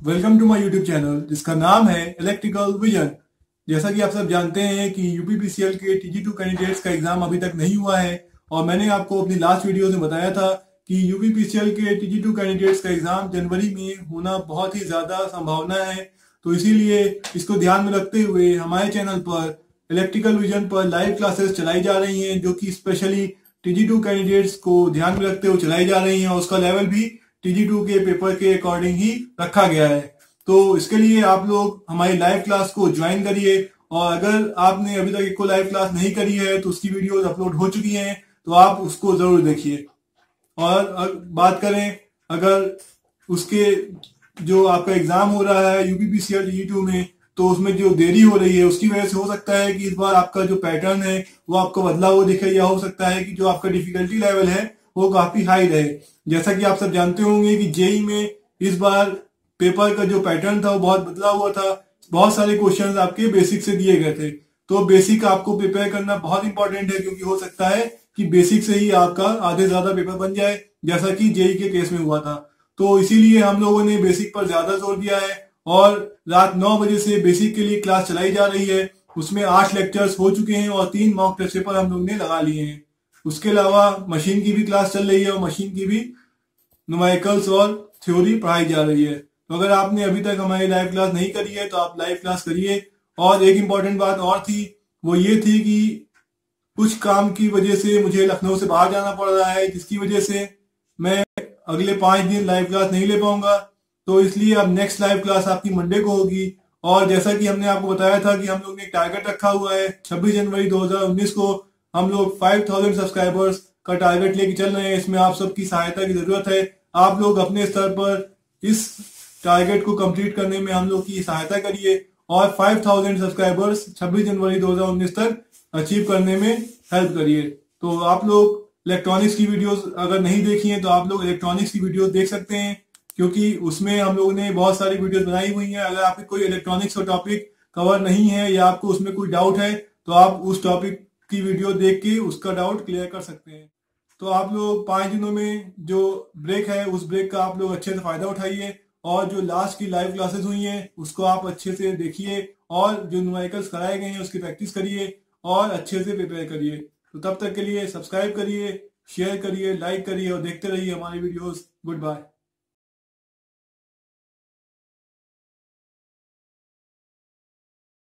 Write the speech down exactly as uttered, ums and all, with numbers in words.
Welcome to my YouTube channel जिसका नाम है इलेक्ट्रिकल विजन। जैसा कि आप सब जानते हैं कि यूपीपीसीएल के टी जी टू कैंडिडेट्स का एग्जाम अभी तक नहीं हुआ है और मैंने आपको अपनी लास्ट वीडियो में बताया था कि यूपीपीसीएल के टी जी टू कैंडिडेट्स का एग्जाम जनवरी में होना बहुत ही ज्यादा संभावना है। तो इसीलिए इसको ध्यान में रखते हुए हमारे चैनल पर इलेक्ट्रिकल विजन पर लाइव क्लासेस चलाई जा रही हैं, जो कि specially T G two candidates को ध्यान में रखते हुए चलाई जा रही हैं और उसका लेवल भी टी जी टू के पेपर के अकॉर्डिंग ही रखा गया है। तो इसके लिए आप लोग हमारी लाइव क्लास को ज्वाइन करिए और अगर आपने अभी तक एक को लाइव क्लास नहीं करी है तो उसकी वीडियोस अपलोड हो चुकी हैं, तो आप उसको जरूर देखिए। और बात करें अगर उसके जो आपका एग्जाम हो रहा है यूपीपीसीएल टी जी टू में, तो उसमें जो देरी हो रही है उसकी वजह से हो सकता है कि इस बार आपका जो पैटर्न है वो आपको बदला हुआ दिखे, या हो सकता है कि जो आपका डिफिकल्टी लेवल है वो काफी हाई रहे। जैसा कि आप सब जानते होंगे कि जेई में इस बार पेपर का जो पैटर्न था वो बहुत बदला हुआ था। बहुत सारे क्वेश्चंस आपके बेसिक से दिए गए थे, तो बेसिक आपको प्रिपेयर करना बहुत इंपॉर्टेंट है, क्योंकि हो सकता है कि बेसिक से ही आपका आधे ज्यादा पेपर बन जाए, जैसा कि जेई के केस में हुआ था। तो इसीलिए हम लोगों ने बेसिक पर ज्यादा जोर दिया है और रात नौ बजे से बेसिक के लिए क्लास चलाई जा रही है। उसमें आठ लेक्चर्स हो चुके हैं और तीन मॉक टेस्ट पेपर हम लोग ने लगा लिए हैं। उसके अलावा मशीन की भी क्लास चल रही है और मशीन की भी न्यूमेरिकल्स और थ्योरी पढ़ाई जा रही है। तो अगर आपने अभी तक हमारी लाइव क्लास नहीं करी है तो आप लाइव क्लास करिए। और एक इम्पॉर्टेंट बात और थी, वो ये थी कि कुछ काम की वजह से मुझे लखनऊ से बाहर जाना पड़ रहा है, जिसकी वजह से मैं अगले पांच दिन लाइव क्लास नहीं ले पाऊंगा। तो इसलिए अब नेक्स्ट लाइव क्लास आपकी मंडे को होगी। और जैसा कि हमने आपको बताया था कि हम लोग ने एक टारगेट रखा हुआ है, छब्बीस जनवरी दो हजार उन्नीस को हम लोग पाँच हज़ार सब्सक्राइबर्स का टारगेट लेके चल रहे हैं। इसमें आप सबकी सहायता की जरूरत है। आप लोग अपने स्तर पर इस टारगेट को कंप्लीट करने में हम लोग की सहायता करिए और पाँच हज़ार सब्सक्राइबर्स छब्बीस जनवरी दो हजार उन्नीस तक अचीव करने में हेल्प करिए। तो आप लोग इलेक्ट्रॉनिक्स की वीडियोस अगर नहीं देखी हैं तो आप लोग इलेक्ट्रॉनिक्स की वीडियोस देख सकते हैं, क्योंकि उसमें हम लोगों ने बहुत सारी वीडियोस बनाई हुई हैं। अगर आपकी कोई इलेक्ट्रॉनिक्स का टॉपिक कवर नहीं है या आपको उसमें कोई डाउट है तो आप उस टॉपिक की वीडियो देख के उसका डाउट क्लियर कर सकते हैं। तो आप लोग पांच दिनों में जो ब्रेक है उस ब्रेक का आप लोग अच्छे से फायदा उठाइए और जो लास्ट की लाइव क्लासेस हुई हैं उसको आप अच्छे से देखिए और जो न्यूमेरिकल्स कराए गए हैं उसकी प्रैक्टिस करिए और अच्छे से प्रिपेयर करिए। तो तब तक के लिए सब्सक्राइब करिए, शेयर करिए, लाइक करिए और देखते रहिए हमारी वीडियोस। Good bye.